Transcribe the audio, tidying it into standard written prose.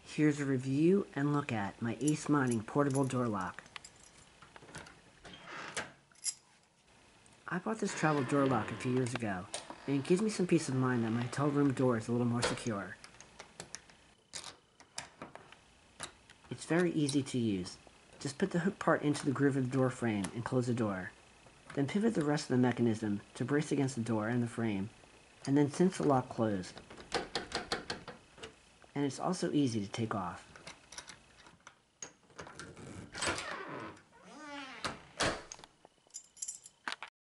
Here's a review and look at my Acemining portable door lock. I bought this travel door lock a few years ago, and it gives me some peace of mind that my hotel room door is a little more secure. It's very easy to use. Just put the hook part into the groove of the door frame and close the door. Then pivot the rest of the mechanism to brace against the door and the frame, and then cinch the lock closed. And it's also easy to take off.